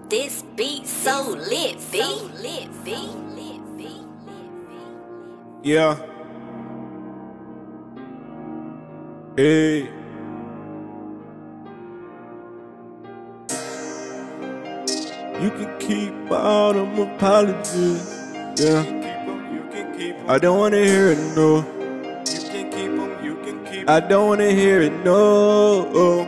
This beat so lit, B. Yeah. Hey. You can keep all them apologies. Yeah. I don't wanna hear it, no. I don't wanna hear it, no.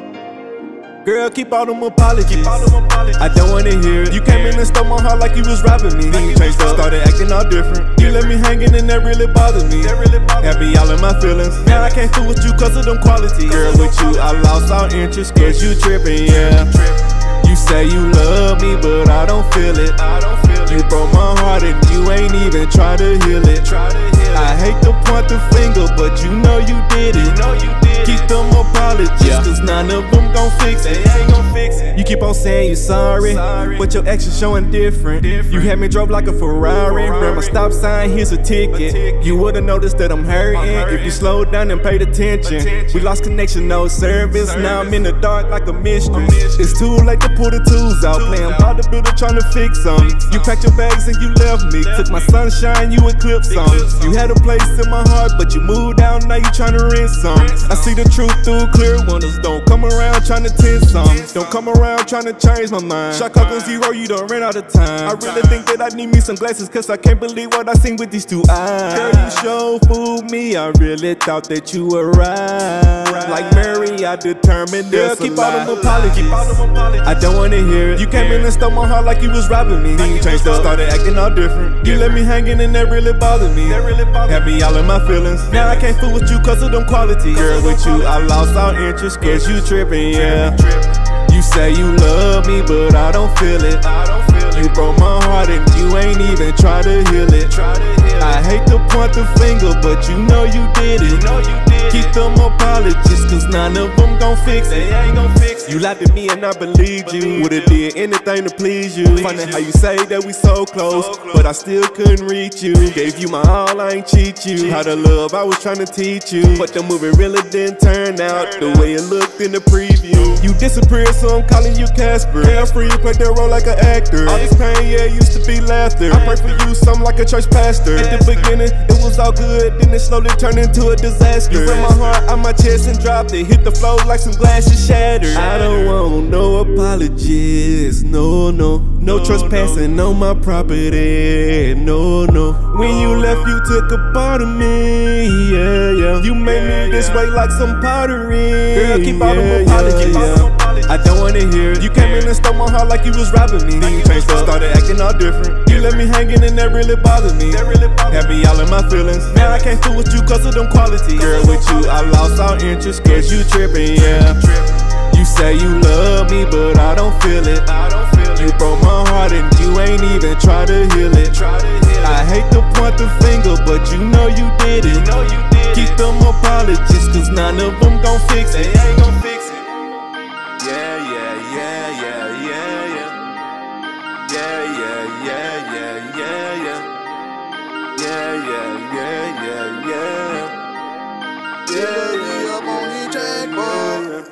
Girl, keep all them apologies. I don't wanna hear it. You came in and stole my heart like you was robbing me. Then you changed up, started acting all different. You left me hanging and that really bothered me. Had me all in my feelings. Now I can't fool with you cause of them qualities. Girl, with you I lost all interest cause you tripping, yeah. You say you love me but I don't feel it. You broke my heart and you ain't even try to heal it. I hate to point the finger but you know you did it. Keep them apologies cause none of them gon' fix it. You keep on saying you sorry, but your actions showing different. You had me drove like a Ferrari, ran my stop sign, here's a ticket. You would've noticed that I'm hurting if you slowed down and paid attention. We lost connection, no service, now I'm in the dark like a mistress. It's too late to pull the tools out, playing bodybuilder trying to fix some. You packed your bags and you left me, took my sunshine, you eclipsed some. You had a place in my heart, but you moved out, now you trying to rent some. I see the truth through clear windows, don't come around trying to tint some. Don't come around trying to change my mind. Shot clock on 0, you done ran out of time. I really think that I need me some glasses cause I can't believe what I seen with these two eyes. Girl, you sure fooled me, I really thought that you were right. Like Mary, I determined this keep all them apologies. I don't wanna hear it. You came in and stole my heart like you was robbing me. Then you changed up, started acting all different. You left me hanging and that really bothered me. Had me all in my feelings. Now I can't fool with you cause of them qualities. Girl, with you I lost all interest cause you tripping, yeah. You say you love me, but I don't feel it. You broke my heart and you ain't even try to heal it. I hate to point the finger, but you know you did it. Keep them apologies, cause none of them gon' fix it. You lied to me and I believed you. Would've did anything to please you. Funny how you say that we so close, but I still couldn't reach you. Gave you my all, I ain't cheat you. How to love, I was trying to teach you. But the movie really didn't turn out the way it looked in the preview. You disappeared, so I'm calling you Casper. Carefree, you played that role like an actor. All this pain, yeah, it used to be laughter. I pray for you, something like a church pastor. At the beginning, it was all good, then it slowly turned into a disaster. You ripped my heart out my chest and dropped it, hit the floor like some glasses shattered. I don't want no apologies, no trespassing on my property, no. When you left, you took a part of me, yeah. You made me this way like some pottery. Girl, keep all them apologies. I don't wanna hear it. You came in and stole my heart like you was robbing me. Then you changed up, started acting all different. You left me hanging and that really bothered me. Had me all in my feelings. Now I can't fool with you cause of them qualities. Girl, with you I lost all interest cause you tripping, yeah. You say you love me but I don't feel it. You broke my heart and you ain't even try to heal it. I hate to point the finger but you know you did it. Keep them apologies cause none of them gon' fix it. Yeah, up on the track, boy.